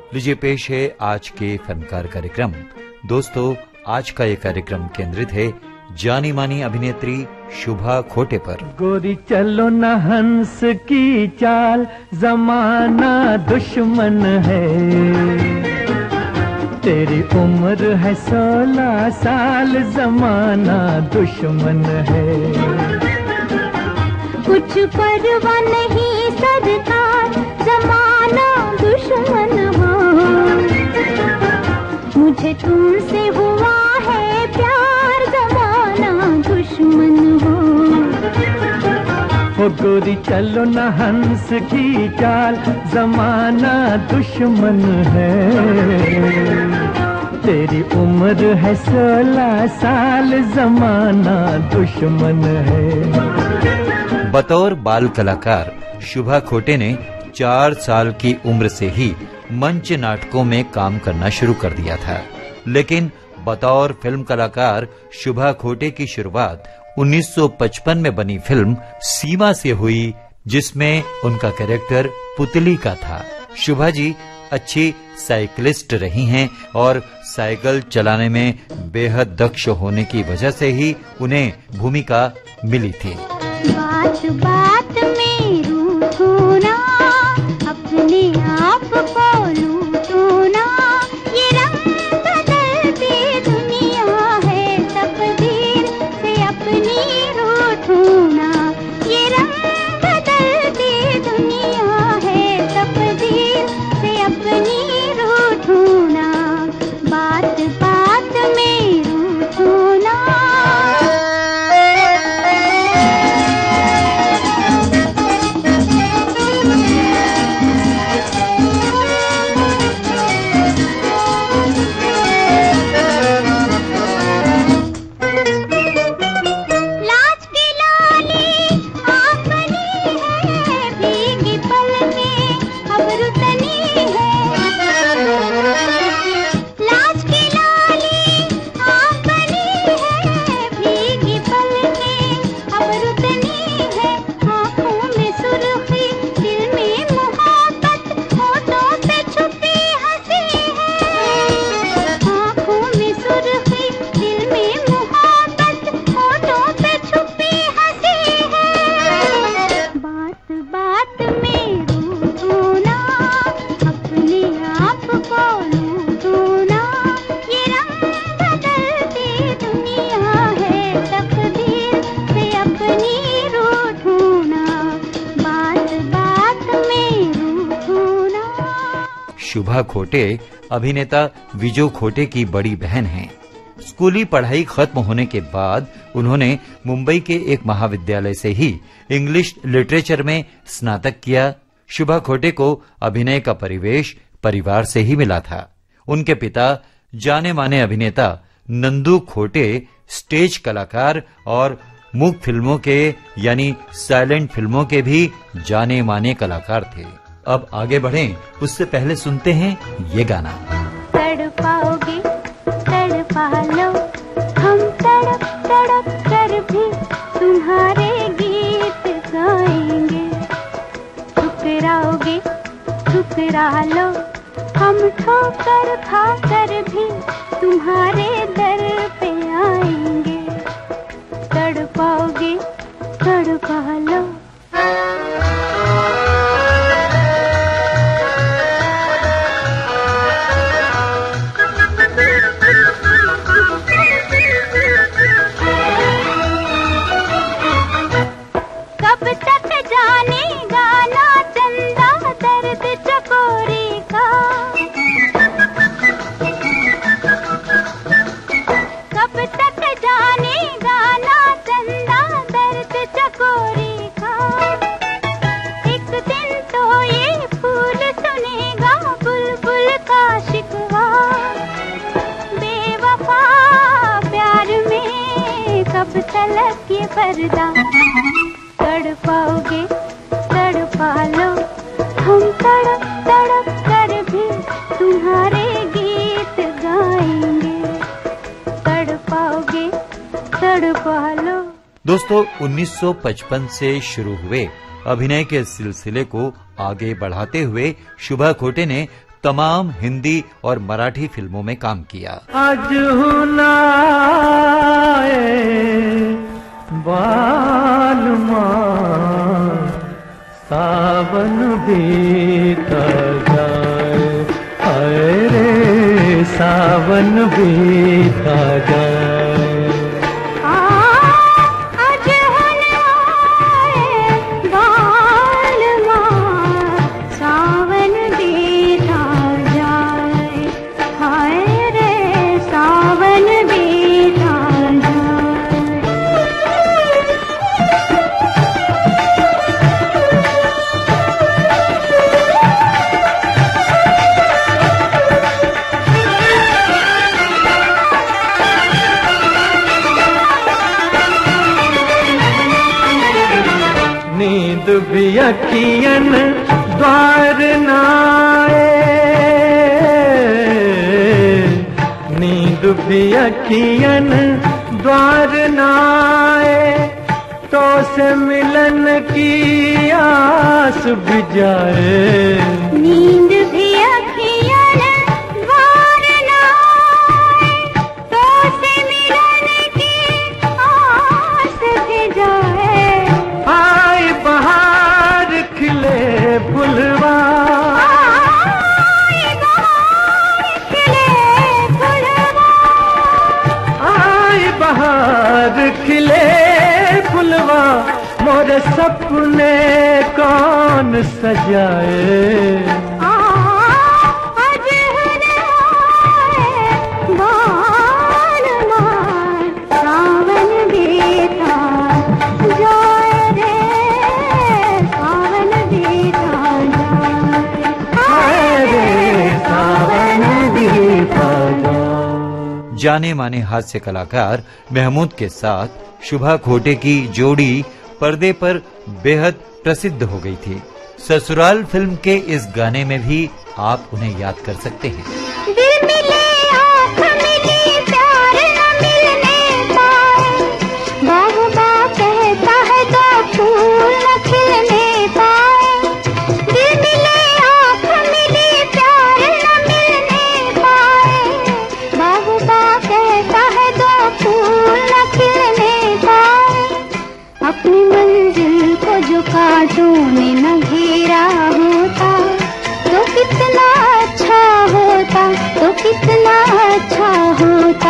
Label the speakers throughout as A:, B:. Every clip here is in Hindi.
A: लीजिए पेश है आज के फनकार कार्यक्रम। दोस्तों, आज का ये कार्यक्रम केंद्रित है जानी मानी अभिनेत्री शुभा खोटे पर।
B: गोरी चलो न हंस की चाल, जमाना दुश्मन है, तेरी उम्र है 16 साल, जमाना दुश्मन है।
C: कुछ परवाह नहीं सरकार, जमाना दुश्मन हो, मुझे तुमसे हुआ है प्यार, जमाना दुश्मन हो।
B: ओ गोरी चलो न हंस की चाल, जमाना दुश्मन है, तेरी उम्र है 16 साल, जमाना दुश्मन है।
A: बतौर बाल कलाकार शुभा खोटे ने 4 साल की उम्र से ही मंच नाटकों में काम करना शुरू कर दिया था, लेकिन बतौर फिल्म कलाकार शुभा खोटे की शुरुआत 1955 में बनी फिल्म सीमा से हुई, जिसमें उनका कैरेक्टर पुतली का था। शुभा जी अच्छी साइकिलिस्ट रही हैं और साइकिल चलाने में बेहद दक्ष होने की वजह से ही उन्हें भूमिका मिली थी।
C: बात बात में रूठो ना, अपने आप को लूटो ना, ये रंग बदलती दुनिया है, तकदीर से अपनी रूठो ना, ये रंग बदलती दुनिया है, तकदीर से अपनी रूठो ना, बात बात में रूठो ना।
A: शुभा खोटे अभिनेता विजय खोटे की बड़ी बहन हैं। स्कूली पढ़ाई खत्म होने के बाद उन्होंने मुंबई के एक महाविद्यालय से ही इंग्लिश लिटरेचर में स्नातक किया। शुभा खोटे को अभिनय का परिवेश परिवार से ही मिला था। उनके पिता जाने माने अभिनेता नंदू खोटे स्टेज कलाकार और मूक फिल्मों के यानी साइलेंट फिल्मों के भी जाने माने कलाकार थे। अब आगे बढ़ें, उससे पहले सुनते हैं ये गाना।
C: तड़पाओगे तड़पा लो, हम तड़प तड़प कर भी तुम्हारे गीत गाएंगे, ठुकराओगे ठुकरा लो, हम ठोकर खा कर भी तुम्हारे दर पे आएंगे, तड़पाओगे तड़पा लो। तलक ये पर्दा, तड़पाओगे तड़पा लो, हम तड़प तड़प कर भी तुम्हारे गीत गाएंगे, तड़पाओगे तड़पा लो।
A: दोस्तों, 1955 से शुरू हुए अभिनय के सिलसिले को आगे बढ़ाते हुए शुभा खोटे ने तमाम हिंदी और मराठी फिल्मों में काम किया।
B: आज हुनाए बालमा सावन बीता जाए, हाय रे सावन बीता जाए। नींद भी अखियन द्वार नाए, नींद भी अखियन द्वार नाए, तो से मिलन की आस भी जाए।
C: नींद भी अखियन द्वार नाए, तो से मिलन की आस भी जाए।
B: आई बहार खिले फुलवा,
C: आई बहार खिले फुलवा,
B: आई बहार खिले फुलवा, मोरे सपने कौन सजाए।
C: आज हुनाए बालमा सावन बीता जाए रे, सावन बीता जाए,
B: हाय रे सावन बीता जाए।
A: जाने माने हास्य कलाकार महमूद के साथ शुभा खोटे की जोड़ी पर्दे पर बेहद प्रसिद्ध हो गई थी। ससुराल फिल्म के इस गाने में भी आप उन्हें याद कर सकते हैं।
C: दिल मिले आँख मिली प्यार न मिलने पाए, बाबा कहता है तो फूल न खिलने पाए। दिल मिले आँख मिली प्यार न मिलने पाए, बाबा कहता है तो फूल न खिलने पाए। अपनी मंजिल को जो कांटों ने न घेरा होता, तो कितना अच्छा होता, तो कितना अच्छा होता।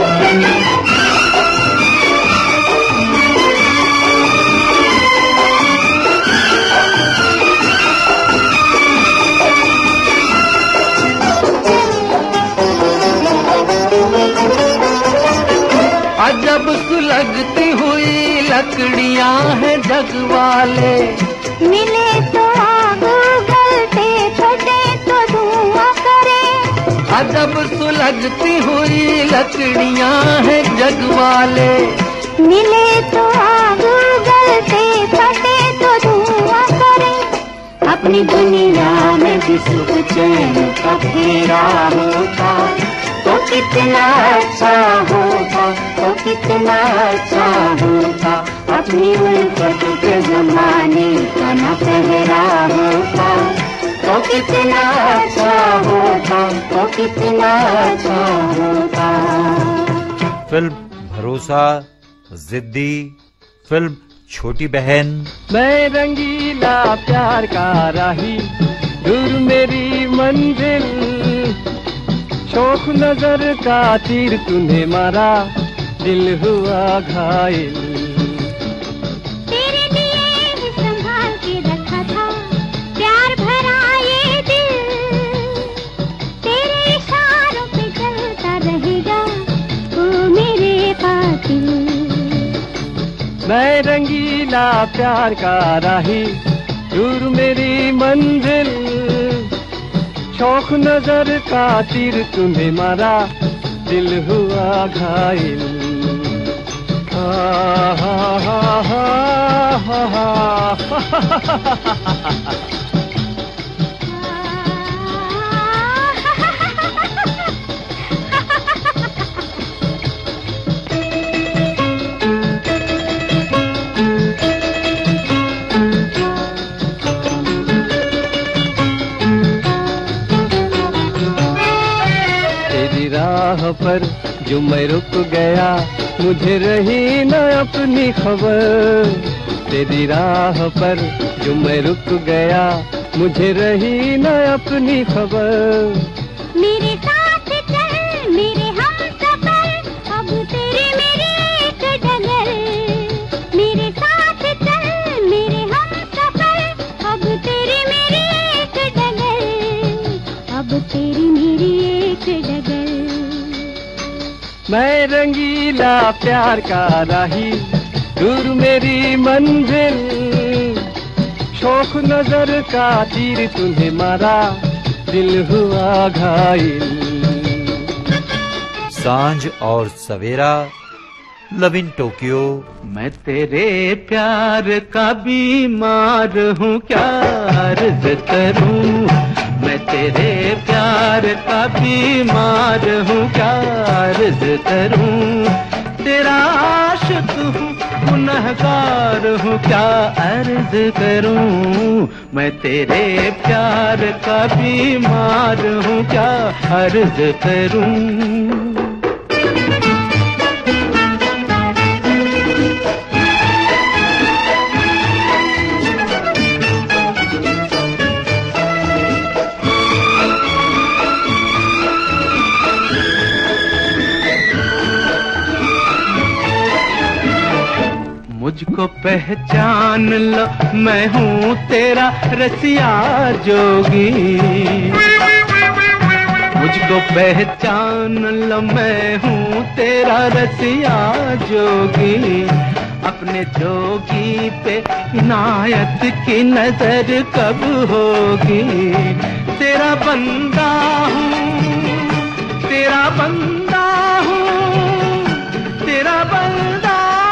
B: अजब सुलगती हुई लकड़ियां हैं जग वाले,
C: मिले तो आग उगलते, फटे तो धुआं करे।
B: अजब सुलगती हुई लकड़ियां हैं जग वाले,
C: मिले तो आग उगलते, फटे तो धुआं करे। अपनी दुनिया में भी सुख चैन का फेरा होता, तो कितना अच्छा होता, तो कितना अच्छा होता। अपनी उल्फत के जमाने का न पहरा होता, तो कितना अच्छा होता, तो कितना अच्छा होता।
A: फिल्म भरोसा, जिद्दी, फिल्म छोटी बहन,
B: मैं रंगीला प्यार का राही, दूर मेरी मंजिल, शौक नजर का तीर तूने मारा, दिल हुआ घायल।
C: तेरे लिए ही संभाल के रखा था प्यार भरा ये दिल, तेरे इशारों पे चलता रहेगा ओ मेरे कातिल।
B: मैं रंगीला प्यार का राही, दूर मेरी मंजिल, शौक नजर का तीर तुम्हें मारा, दिल हुआ घायल। हा हा हा हा हा हा राह पर जो मैं रुक गया, मुझे रही न अपनी खबर। तेरी राह पर जो मैं रुक गया, मुझे रही न अपनी खबर।
C: मेरे साथ चल मेरे हमसफर, अब तेरी मेरी एक डगर। मेरे साथ चल मेरे हमसफर, अब तेरी मेरी एक डगर। अब तेरी मेरी एक डगर।
B: मैं रंगीला प्यार का राही, दूर मेरी मंजिल। शौक नजर का तीर तुम्हें मारा, दिल हुआ घायल।
A: सांझ और सवेरा, लव इन टोक्यो।
B: मैं तेरे प्यार का बीमार हूँ, क्या अर्ज करूँ। मैं तेरे प्यार का बीमार हूँ, क्या अर्ज करूँ। तेरा आशिक हूँ, गुनहगार हूँ, क्या अर्ज करूँ। मैं तेरे प्यार का बीमार हूँ, क्या अर्ज करूँ। मुझको पहचान लो, मैं हूँ तेरा रसिया जोगी। मुझको पहचान लो, मैं हूँ तेरा रसिया जोगी। अपने जोगी पे इनायत की नजर कब होगी। तेरा बंदा हूँ, तेरा बंदा हूँ, तेरा बंदा।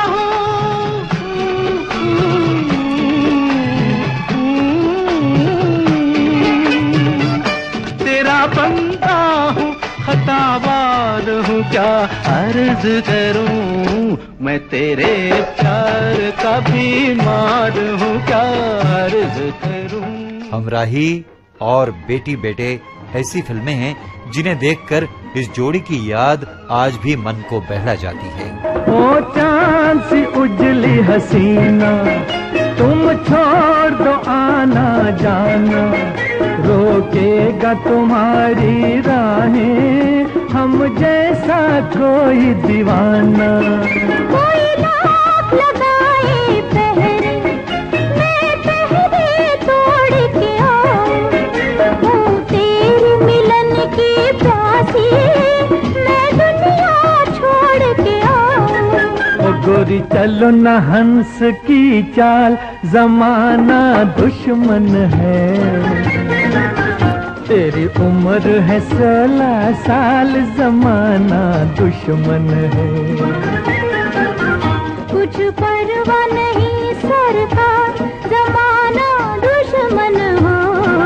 B: बंदा हूँ, खतावार हूँ, क्या अर्ज करूँ। मैं तेरे प्यार का बीमार हूँ, क्या अर्ज करूँ।
A: हमराही और बेटी बेटे ऐसी फिल्में हैं जिन्हें देखकर इस जोड़ी की याद आज भी मन को बहला जाती है।
B: ओ चांद सी उजली हसीना, तुम छोड़ दो आना जाना। रोकेगा तुम्हारी राहें हम जैसा कोई दीवाना।
C: कोई लाख लगाए पहरे, मैं पहरे तोड़ के आऊं। हूँ तेरी मिलन की प्यासी, मैं दुनिया छोड़ के आऊं।
B: ओ गोरी चलो न हंस की चाल, जमाना दुश्मन है। तेरी उम्र है 16 साल, जमाना दुश्मन है।
C: कुछ परवाह नहीं सरकार, जमाना दुश्मन हो।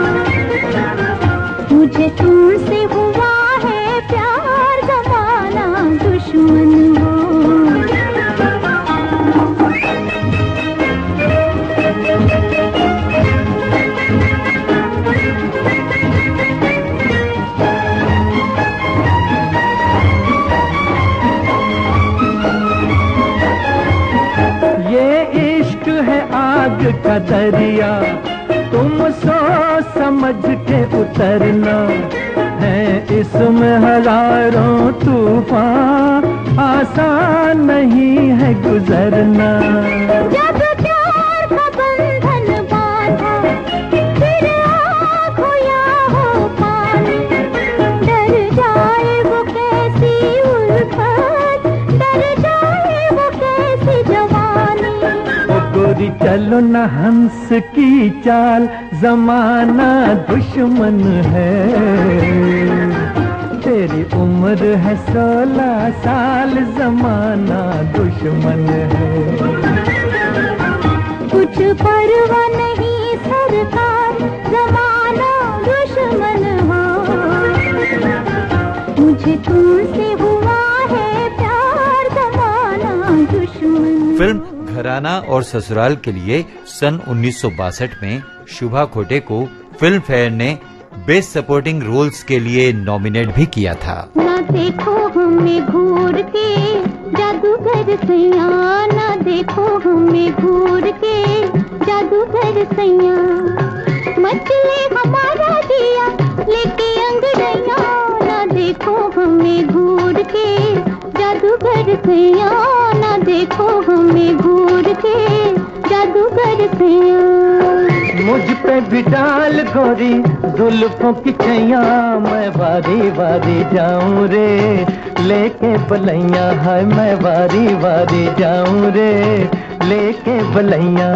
C: मुझे तुमसे हुआ है प्यार, जमाना दुश्मन हो।
B: आग का दरिया, तुम सोच समझ के उतरना है। इसमें हजारों तूफान, आसान नहीं है गुजरना।
C: जब प्यार का बंधन बांधा, फिर आँख हो या हो पानी। डर जाए वो कैसी उल्फत, डर जाए वो कैसी जवानी।
B: गोरी चलो न हंस की चाल, जमाना दुश्मन है। तेरी उम्र है 16 साल, जमाना दुश्मन है।
C: कुछ परवाह नहीं सरकार, जमाना दुश्मन हो। मुझे तुमसे हुआ है प्यार, जमाना दुश्मन।
A: फिल्म घराना और ससुराल के लिए सन 1962 में शुभा खोटे को फिल्म फेयर ने बेस्ट सपोर्टिंग रोल्स के लिए नॉमिनेट भी किया था।
C: न देखो हमें घूर के जादूगर सैया, ना देखो हमें घूर के जादूगर सैया। मचले हमारा दिया लेके अंगड़ैया, ना देखो हमें घूर के जादूगर सैया, ना देखो हमें घूर के जादूगर सैया।
B: मुझ पे भी डाल गोरी जुल्फों की छैया, मैं वारी वारी जाऊं रे लेके बलैया, है मैं वारी वारी जाऊं रे लेके बलैया।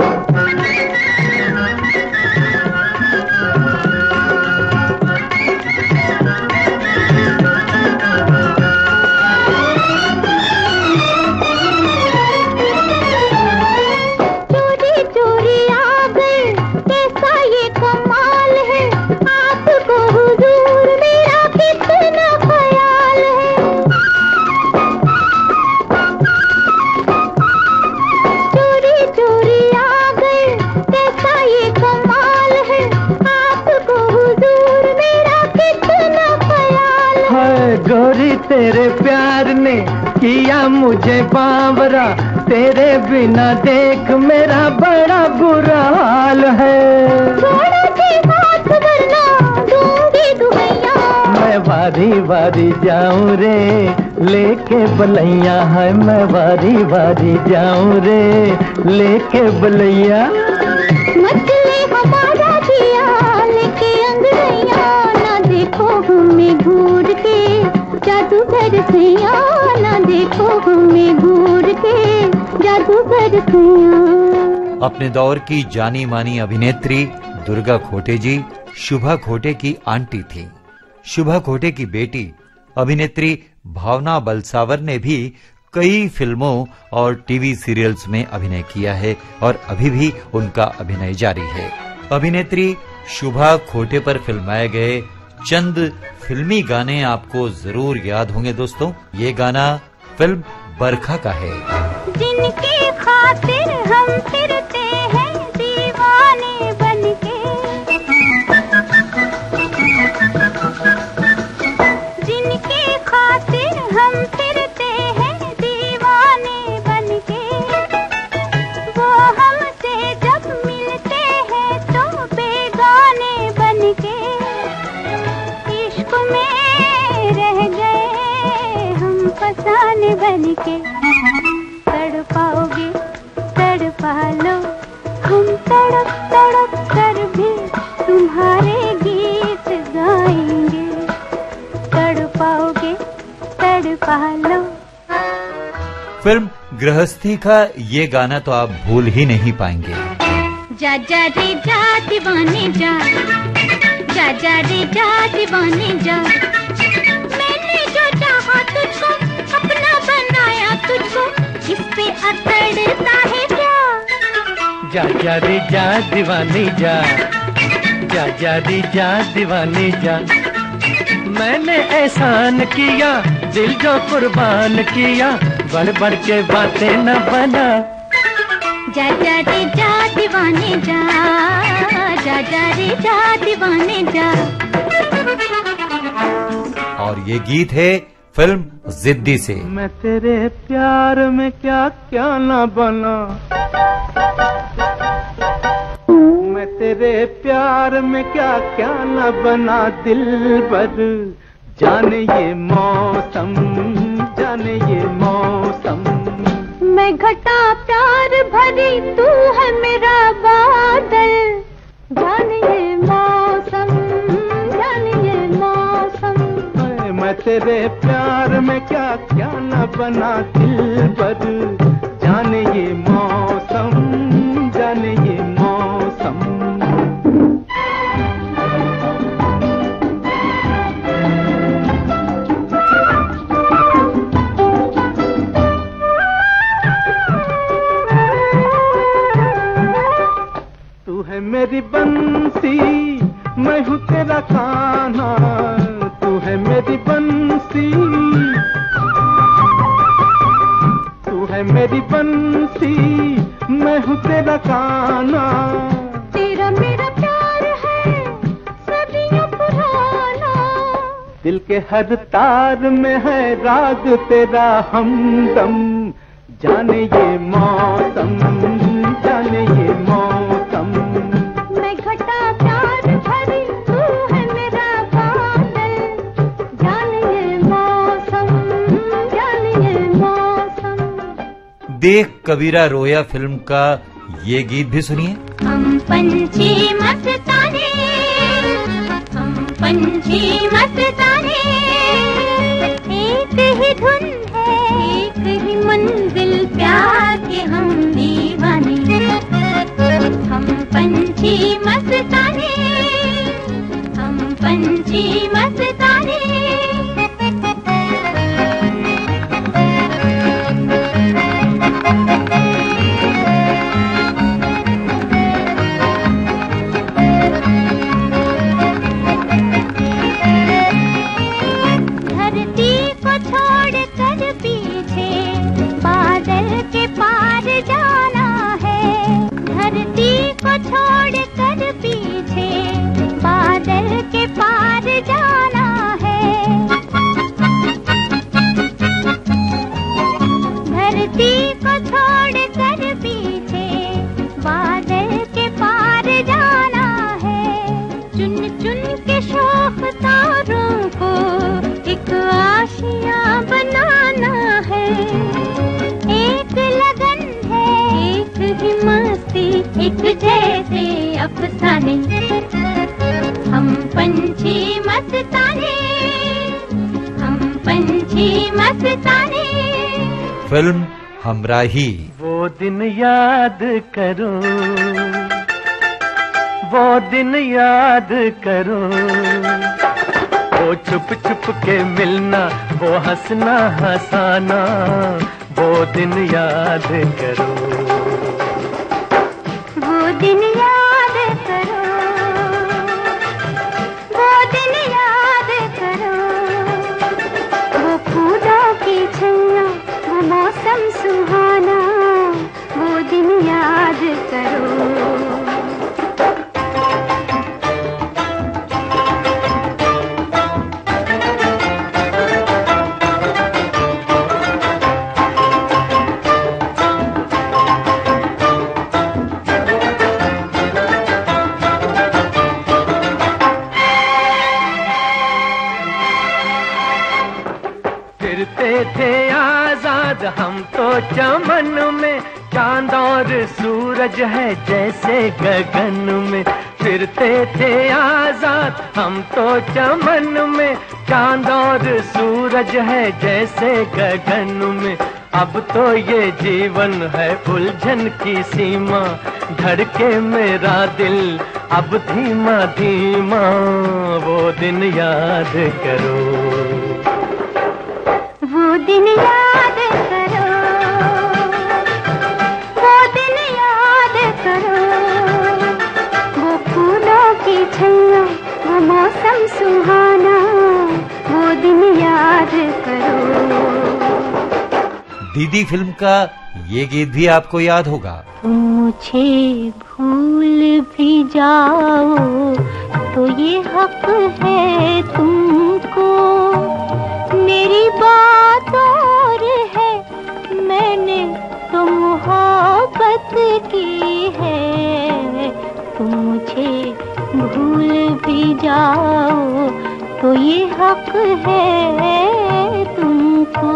B: तेरे प्यार ने किया मुझे बावरा, तेरे बिना देख मेरा बड़ा बुरा हाल है।
C: थोड़ा सी हाथ वरना दूंगी दुहैया,
B: मैं वारी वारी जाऊं रे लेके बलैया, है मैं वारी वारी जाऊं रे लेके बलैया।
C: मचले हमारा दिया लेके अंगड़ैया, ना देखो हमें घूर के जादूगर सैया, ना देखो हमें घूर के जादूगर सैया।
A: अपने दौर की जानी मानी अभिनेत्री दुर्गा खोटे जी शुभा खोटे की आंटी थी। शुभा खोटे की बेटी अभिनेत्री भावना बलसावर ने भी कई फिल्मों और टीवी सीरियल्स में अभिनय किया है और अभी भी उनका अभिनय जारी है। अभिनेत्री शुभा खोटे पर फिल्माए गए चंद फिल्मी गाने आपको जरूर याद होंगे दोस्तों। ये गाना फिल्म बरखा का है।
C: जिनकी खातिर हम फिरते हैं दीवाने बनके, जिनकी खातिर हम फिरते हैं दीवाने बनके, वो हमसे जब मिलते हैं तो बेगाने बनके, इश्क में रह गए हम फसाने बनके। तड़पाओगे तड़पा लो, हम तड़प तड़प कर भी तुम्हारे गीत गाएंगे। तड़पाओगे तड़पा लो।
A: फिल्म गृहस्थी का ये गाना तो आप भूल ही नहीं पाएंगे।
C: जा जा रे जा दीवाने जा, जा जा रे जा दीवाने जा, मैंने जो चाहा तुझको अपना बनाया तुझको, इस पे अकड़ता है क्या।
B: जा जा रे जा दीवानी जा, जा जा रे जा दीवानी जा, मैंने एहसान किया दिल जो कुर्बान किया, बढ़ बढ़ के बातें न बना।
C: जा जा रे जा दीवाने जा, जा जा रे जा दीवाने जा।
A: और ये गीत है फिल्म जिद्दी से।
B: मैं तेरे प्यार में क्या क्या न बना, मैं तेरे प्यार में क्या क्या न बना दिलबर, जाने ये मौसम, जाने ये मौसम।
C: मैं घटा प्यार भरी तू है मेरा बादल, जाने ये मौसम, जाने ये मौसम।
B: मैं तेरे प्यार में क्या क्या न बना दिलबर, जाने ये मौसम, जाने ये मौसम। तू है मेरी बंसी, मैं हूँ तेरा कान्हा, तू है मेरी बंसी, तू है मेरी बंसी, मैं हूँ तेरा कान्हा।
C: तेरा मेरा प्यार है सदियों पुराना,
B: दिल के हर तार में है राग तेरा हमदम, जाने ये मौसम, जाने ये मौसम।
C: मैं घटा प्यार भरी, तू है मेरा बादल, जाने ये मौसम, जाने ये मौसम।
A: देख कबीरा रोया फिल्म का ये गीत भी सुनिए।
C: हम पंछी मस्ताने, हम पंछी मस्ताने, एक ही धुन है, एक ही मंजिल, प्यार के हम दीवाने। हम पंछी मस्ताने, हम पंछी मस्ताने। एक जैसे अफसाने, हम पंछी मस्ताने, हम पंछी मस्ताने।
A: फिल्म हमराही।
B: वो दिन याद करो, वो दिन याद करो, वो छुप छुप के मिलना, वो हंसना हंसाना, वो दिन याद करो।
C: दिन याद करो, वो दिन याद करो, वो फूलों की छैया, वो मौसम सुहाना, वो दिन याद करो।
B: थे आजाद हम तो चमन में, चांद और सूरज है जैसे गगन में। फिरते थे आजाद हम तो चमन में, चांद और सूरज है जैसे गगन में। अब तो ये जीवन है उलझन की सीमा, धड़के मेरा दिल अब धीमा धीमा, वो दिन याद करो।
C: वो दिन याद करो, वो दिन याद करो, वो फूलों की छैया, वो मौसम सुहाना, वो दिन याद करो।
A: दीदी फिल्म का ये गीत भी आपको याद होगा।
C: मुझे भूल भी जाओ तो ये हक है तुमको, मेरी बात और है, मैंने तो मोहब्बत की है। तुम मुझे भूल भी जाओ तो ये हक है तुमको।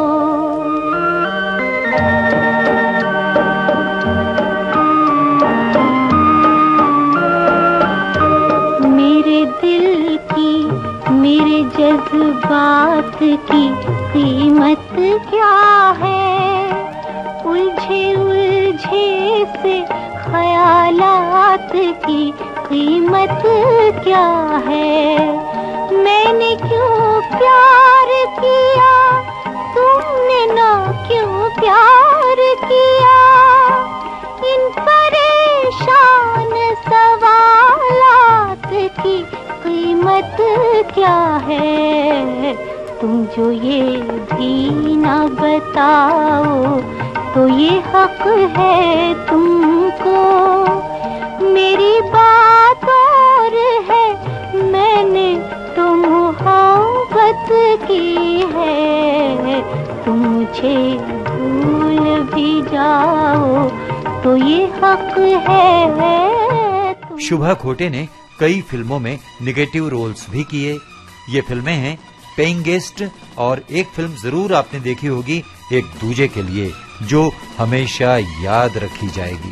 C: मेरे दिल की, मेरे जज्बात की कीमत क्या है, उलझे उलझे से ख्यालात की कीमत क्या है। मैंने क्यों प्यार किया, तुमने ना क्यों प्यार किया, इन परेशान सवालात की कीमत क्या है। तुम जो ये भी ना बताओ तो ये हक है तुमको, मेरी बात और है, मैंने तो मोहब्बत की है, तुम मुझे भूल भी जाओ तो ये हक है।
A: शुभा खोटे ने कई फिल्मों में निगेटिव रोल्स भी किए। ये फिल्में हैं पेइंग गेस्ट और एक फिल्म जरूर आपने देखी होगी, एक दूजे के लिए, जो हमेशा याद रखी जाएगी।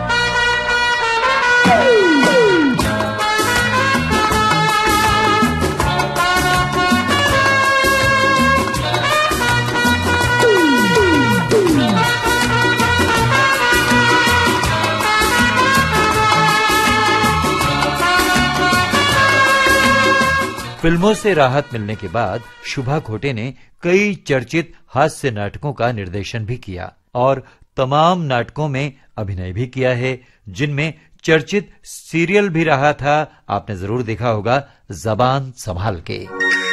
A: फिल्मों से राहत मिलने के बाद शुभा खोटे ने कई चर्चित हास्य नाटकों का निर्देशन भी किया और तमाम नाटकों में अभिनय भी किया है, जिनमें चर्चित सीरियल भी रहा था। आपने जरूर देखा होगा जबान संभाल के।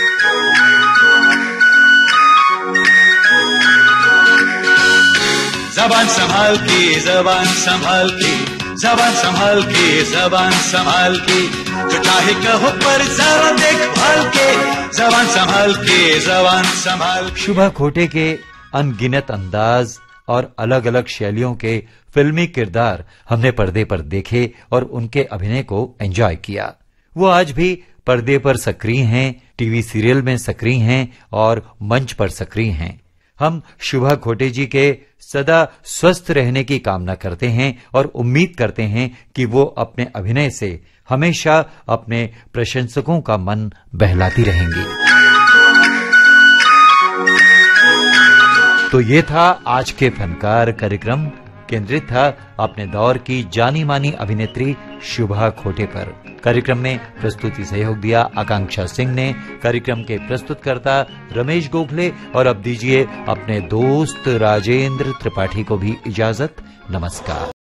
D: जबान संभाल के, जबान संभाल के, जबान संभाल के, जबान संभाल के, जो चाहे कहो पर जरा देखभाल के, जबान संभाल के, जबान संभाल के।
A: शुभा खोटे के अनगिनत अंदाज और अलग अलग शैलियों के फिल्मी किरदार हमने पर्दे पर देखे और उनके अभिनय को एंजॉय किया। वो आज भी पर्दे पर सक्रिय हैं, टीवी सीरियल में सक्रिय हैं और मंच पर सक्रिय हैं। हम शुभा खोटे जी के सदा स्वस्थ रहने की कामना करते हैं और उम्मीद करते हैं कि वो अपने अभिनय से हमेशा अपने प्रशंसकों का मन बहलाती रहेंगी। तो ये था आज के फनकार कार्यक्रम, केंद्रित था अपने दौर की जानी मानी अभिनेत्री शुभा खोटे पर। कार्यक्रम में प्रस्तुति सहयोग दिया आकांक्षा सिंह ने। कार्यक्रम के प्रस्तुतकर्ता रमेश गोखले। और अब दीजिए अपने दोस्त राजेंद्र त्रिपाठी को भी इजाजत। नमस्कार।